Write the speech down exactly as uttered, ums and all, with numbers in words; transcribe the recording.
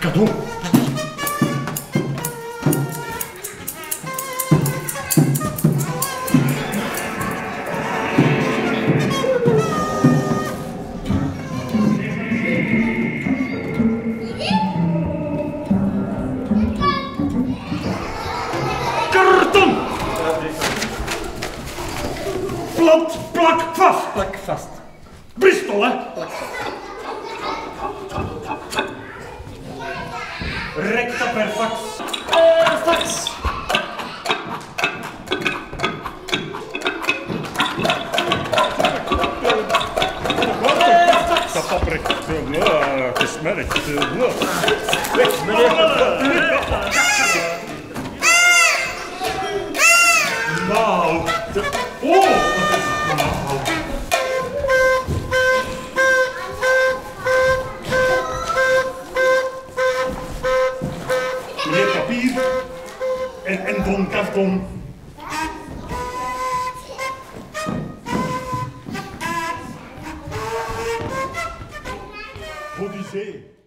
Cadeau. Karton! Plat, plak vast! Plak vast. Bristol, hè? Plak vast. Recta per fax. Uh, fax. Dat paprika. Het is merk. Weg, meneer. Nou. Oh! Nou. Meneer papier en, en don karton. Odyssee.